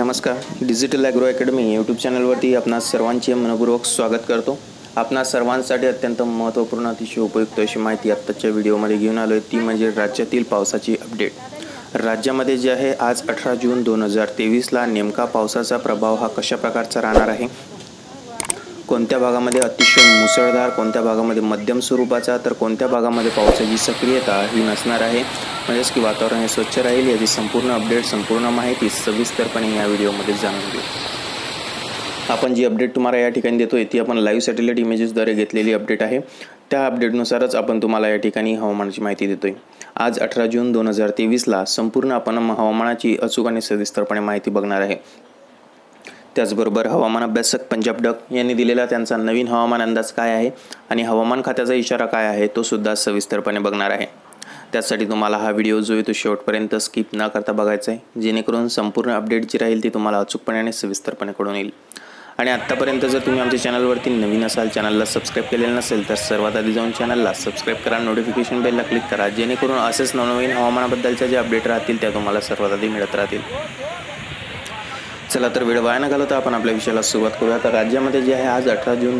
नमस्कार. Digital agro academy YouTube चॅनलवरती आपणा सर्वांचे मनपूर्वक स्वागत करतो. आपणा सर्वांसाठी अत्यंत महत्त्वपूर्ण अतिशय उपयुक्त अशी माहिती आत्ताच्या व्हिडिओमध्ये घेऊन आलो आहे, ती म्हणजे राज्यातील पावसाची अपडेट. राज्यामध्ये जे आहे आज 18 जून 2023ला नेमका पावसाचा प्रभाव हा कशा प्रकारचा राहणार आहे, कोणत्या भागामध्ये अतिशय मुसळधार, कोणत्या भागामध्ये मध्यम स्वरूपाचा, तर कोणत्या भागामध्ये पावसाची सक्रियता ही नसणार आहे, म्हणजेच की वातावरण हे स्वच्छ राहील, याची संपूर्ण अपडेट, संपूर्ण माहिती सविस्तरपणे या व्हिडिओमध्ये जाणून घेऊ. आपण जी अपडेट तुम्हाला या ठिकाणी देतोय ती आपण लाईव्ह सॅटेलाइट इमेजेसद्वारे घेतलेली अपडेट आहे. त्या अपडेटनुसारच आपण तुम्हाला या ठिकाणी हवामानाची माहिती देतोय. आज 18 जून 2023ला संपूर्ण आपण हवामानाची अचूक आणि सविस्तरपणे माहिती बघणार आहे. त्याचबरोबर हवामान अभ्यासक पंजाब डक यांनी दिलेला त्यांचा नवीन हवामान अंदाज काय आहे आणि हवामान खात्याचा इशारा काय आहे तो सुद्धा सविस्तरपणे बघणार आहे. त्यासाठी तुम्हाला हा व्हिडिओ जो आहे तो शेवटपर्यंत स्किप न करता बघायचा आहे, जेणेकरून संपूर्ण अपडेट जी राहील ती तुम्हाला अचूकपणे आणि सविस्तरपणे कळून येईल. आणि आत्तापर्यंत जर तुम्ही आमच्या चॅनलवरती नवीन असाल, चॅनलला सबस्क्राईब केलेलं नसेल, तर सर्वात आधी जाऊन चॅनलला सबस्क्राईब करा, नोटिफिकेशन बेलला क्लिक करा, जेणेकरून असेच नवनवीन हवामानाबद्दलच्या जे अपडेट राहतील त्या तुम्हाला सर्वात आधी मिळत राहतील. चला तर वेळ वाया न घालवता आपण आपल्या विषयाला सुरुवात करूया. तर राज्यामध्ये जे आहे आज 18 जून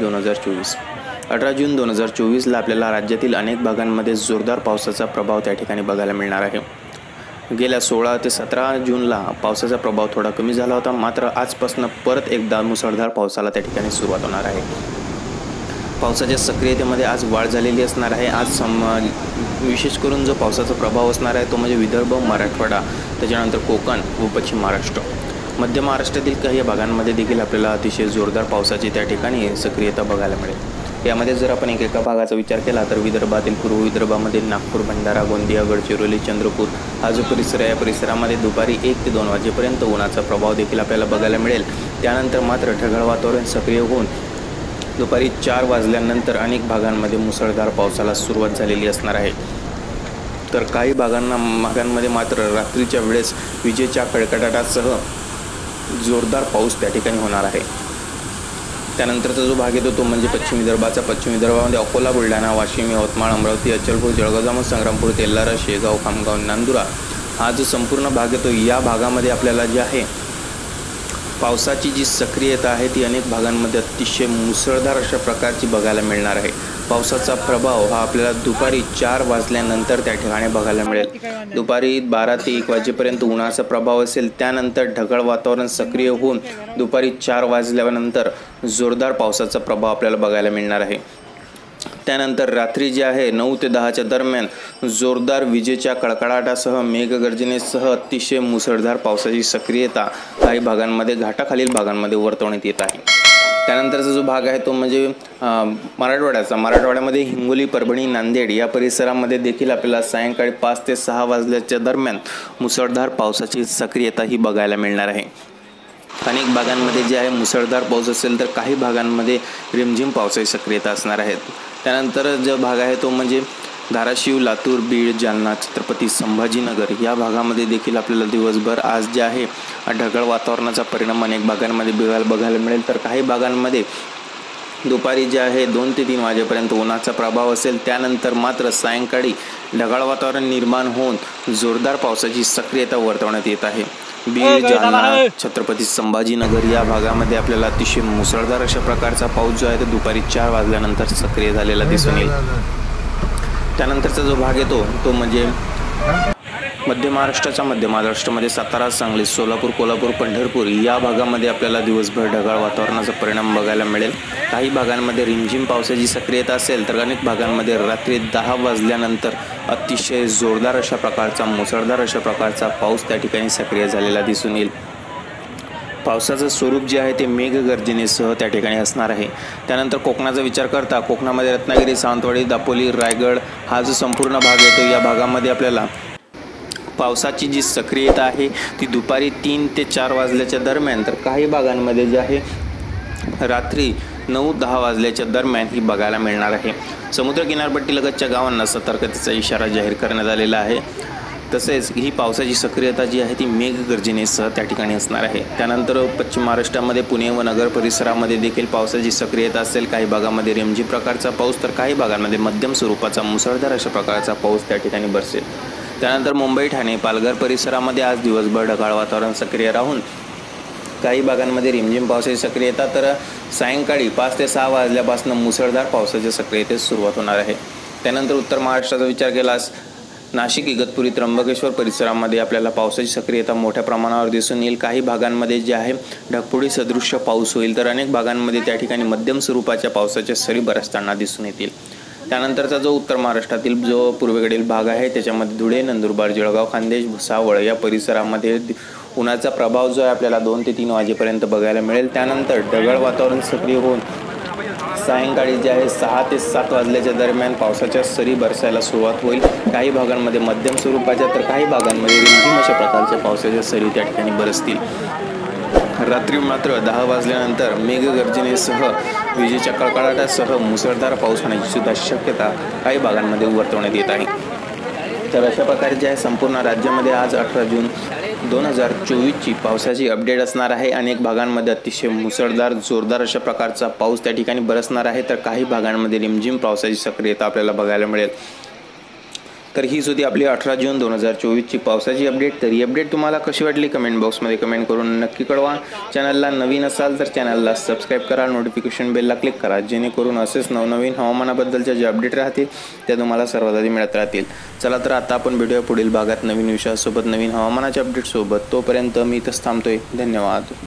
2024ला आपल्याला राज्यातील अनेक भागांमध्ये जोरदार पावसाचा प्रभाव त्या ठिकाणी बघायला मिळणार आहे. गेल्या 16 ते 17 जूनला पावसाचा प्रभाव थोडा कमी झाला होता, मात्र आजपासून परत एकदा मुसळधार पावसाला त्या ठिकाणी सुरुवात होणार आहे. पावसाच्या सक्रियतेमध्ये आज वाढ झालेली असणार आहे. आज विशेष करून जो पावसाचा प्रभाव असणार आहे तो म्हणजे विदर्भ, मराठवाडा, त्याच्यानंतर कोकण व पश्चिम महाराष्ट्र, मध्य महाराष्ट्रातील काही भागांमध्ये देखील आपल्याला अतिशय जोरदार पावसाची त्या ठिकाणी सक्रियता बघायला मिळेल. यामध्ये जर आपण एका भागाचा विचार केला तर विदर्भातील पूर्व विदर्भामध्ये नागपूर, भंडारा, गोंदिया, गडचिरोली, चंद्रपूर हा जो परिसर आहे या परिसरामध्ये दुपारी 1 ते 2 वाजेपर्यंत उन्हाचा प्रभाव देखील आपल्याला बघायला मिळेल. त्यानंतर मात्र ढगाळ वातावरण सक्रिय होऊन दुपारी 4 वाजल्यानंतर अनेक भागांमध्ये मुसळधार पावसाला सुरुवात झालेली असणार आहे. तर काही भागांमध्ये मात्र रात्रीच्या वेळेस विजेच्या कडकडाटासह जोरदार पाऊस त्या ठिकाणी होणार आहे. त्यानंतरचा जो भाग येतो तो म्हणजे पश्चिम विदर्भाचा. पश्चिम विदर्भामध्ये अकोला, बुलढाणा, वाशिम, यवतमाळ, अमरावती, अचलपूर, जळगाव, जामोद, संग्रामपूर, तेल्हारा, शेगाव, खामगाव, नांदुरा हा जो संपूर्ण भाग येतो या भागामध्ये आपल्याला जे आहे पावसाची जी सक्रियता आहे ती अनेक भागांमध्ये अतिशय मुसळधार अशा प्रकारची बघायला मिळणार आहे. पावसाचा प्रभाव हा आपल्याला दुपारी 4 वाजल्यानंतर त्या ठिकाणी बघायला मिळेल. दुपारी 12 ते 1 वाजेपर्यंत उन्हाचा प्रभाव असेल, त्यानंतर ढगाळ वातावरण सक्रिय होऊन दुपारी 4 वाजल्यानंतर जोरदार पावसाचा प्रभाव आपल्याला बघायला मिळणार आहे. त्यानंतर रात्री जे आहे 9 ते 10च्या दरम्यान जोरदार विजेच्या कडकडाटासह मेघगर्जनेसह अतिशय मुसळधार पावसाची सक्रियता काही भागांमध्ये, घाटाखालील भागांमध्ये वर्तवण्यात येत आहे. त्यानंतरचा जो भाग आहे तो म्हणजे मराठवाड्याचा. मराठवाड्यामध्ये हिंगोली, परभणी, नांदेड या परिसरामध्ये देखील आपल्याला सायंकाळी 5 ते 6 वाजल्याच्या दरम्यान मुसळधार पावसाची सक्रियता ही बघायला मिळणार आहे. अनेक भागांमध्ये जे आहे मुसळधार पाऊस असेल तर काही भागांमध्ये रिमझिम पावसाची सक्रियता असणार आहेत. त्यानंतर जो भाग आहे तो म्हणजे धाराशिव, लातूर, बीड, जालना, छत्रपती संभाजीनगर या भागामध्ये देखील आपल्याला दिवसभर आज जे आहे ढगाळ वातावरणाचा परिणाम अनेक भागांमध्ये बघायला मिळेल. तर काही भागांमध्ये दुपारी जे आहे 2 ते 3 वाजेपर्यंत उन्हाचा प्रभाव असेल, त्यानंतर मात्र सायंकाळी ढगाळ वातावरण निर्माण होऊन जोरदार पावसाची सक्रियता वर्तवण्यात येत आहे. बीड, जालना, छत्रपती संभाजीनगर या भागामध्ये आपल्याला अतिशय मुसळधार अशा प्रकारचा पाऊस जो आहे तो दुपारी 4 वाजल्यानंतर सक्रिय झालेला दिसून येईल. त्यानंतरचा जो भाग येतो तो म्हणजे मध्य महाराष्ट्राच्या. मध्य महाराष्ट्रामध्ये सातारा, सांगली, सोलापूर, कोल्हापूर, पंढरपूर या भागामध्ये आपल्याला दिवसभर ढगाळ वातावरणाचा परिणाम बघायला मिळेल. काही भागांमध्ये रिमझिम पावसाची सक्रियता असेल तर अनेक भागांमध्ये रात्री 10 वाजल्यानंतर अतिशय जोरदार अशा प्रकारचा, मुसळधार अशा प्रकारचा पाऊस त्या ठिकाणी सक्रिय झालेला दिसून येईल. पावसाचं स्वरूप जे आहे ते मेघगर्जनेसह त्या ठिकाणी असणार आहे. त्यानंतर कोकणाचा विचार करता कोकणामध्ये रत्नागिरी, सावंतवाडी, दापोली, रायगड हा जो संपूर्ण भाग येतो या भागामध्ये आपल्याला पावसाची जी सक्रियता आहे ती दुपारी 3 ते 4 वाजल्याच्या दरम्यान, तर काही भागांमध्ये जे आहे रात्री 9-10 वाजल्याच्या दरम्यान ही बघायला मिळणार आहे. समुद्र किनारपट्टीलगतच्या गावांना सतर्कतेचा इशारा जाहीर करण्यात आलेला आहे. तसेच ही पावसाची सक्रियता जी आहे ती मेघगर्जनेसह त्या ठिकाणी असणार आहे. त्यानंतर पश्चिम महाराष्ट्रामध्ये पुणे व नगर परिसरामध्ये देखील पावसाची सक्रियता असेल. काही भागामध्ये रिमझिम प्रकारचा पाऊस तर काही भागांमध्ये मध्यम स्वरूपाचा मुसळधार अशा प्रकारचा पाऊस त्या ठिकाणी बरसेल. त्यानंतर मुंबई, ठाणे, पालघर परिसरामध्ये आज दिवसभर ढगाळ वातावरण सक्रिय राहून काही भागांमध्ये रिमझिम पावसाची सक्रियता, तर सायंकाळी 5 ते 6 वाजल्यापासून मुसळधार पावसाच्या सक्रियतेस सुरुवात होणार आहे. त्यानंतर उत्तर महाराष्ट्राचा विचार केल्यास नाशिक, इगतपुरी, त्र्यंबकेश्वर परिसरामध्ये आपल्याला पावसाची सक्रियता मोठ्या प्रमाणावर दिसून येईल. काही भागांमध्ये जे आहे ढगफुटी सदृश्य पाऊस होईल, तर अनेक भागांमध्ये त्या ठिकाणी मध्यम स्वरूपाच्या पावसाच्या सरी बरसताना दिसून येतील. त्यानंतरचा जो उत्तर महाराष्ट्रातील जो पूर्वेकडील भाग आहे त्याच्यामध्ये धुळे, नंदुरबार, जळगाव, खान्देश, भुसावळ या परिसरामध्ये उन्हाचा प्रभाव जो आहे आपल्याला 2 ते 3 वाजेपर्यंत बघायला मिळेल. त्यानंतर ढगाळ वातावरण सक्रिय होऊन सायंकाळी जे आहे 6 ते 7 वाजल्याच्या दरम्यान पावसाच्या सरी बरसायला सुरुवात होईल. काही भागांमध्ये मध्यम स्वरूपाच्या, तर काही भागांमध्ये रिमझिम अशा प्रकारच्या पावसाच्या सरी त्या ठिकाणी बरसतील. रात्री मात्र 10 वाजल्यानंतर मेघगर्जनेसह विजेच्या कडकडाटासह मुसळधार पाऊस होण्याची सुद्धा शक्यता काही भागांमध्ये वर्तवण्यात येत आहे. तर अशा प्रकारे जे आहे संपूर्ण राज्यामध्ये आज 18 जून 2024ची पावसाची अपडेट असणार आहे. अनेक भागांमध्ये अतिशय मुसळधार जोरदार अशा प्रकारचा पाऊस त्या ठिकाणी बरसणार आहे, तर काही भागांमध्ये रिमझिम पावसाची सक्रियता आपल्याला बघायला मिळेल. तर हीच होती आपली 18 जून 2024ची पावसाची अपडेट. तर ही अपडेट तुम्हाला कशी वाटली कमेंट बॉक्समध्ये कमेंट करून नक्की कळवा. चॅनलला नवीन असाल तर चॅनलला सबस्क्राईब करा, नोटिफिकेशन बेलला क्लिक करा, जेणेकरून असेच नवनवीन हवामानाबद्दलच्या जे अपडेट राहतील त्या तुम्हाला सर्वात आधी मिळत राहतील. चला तर आता आपण भेटूया पुढील भागात नवीन विषयासोबत, नवीन हवामानाच्या अपडेटसोबत. तोपर्यंत मी इथंच थांबतोय. धन्यवाद.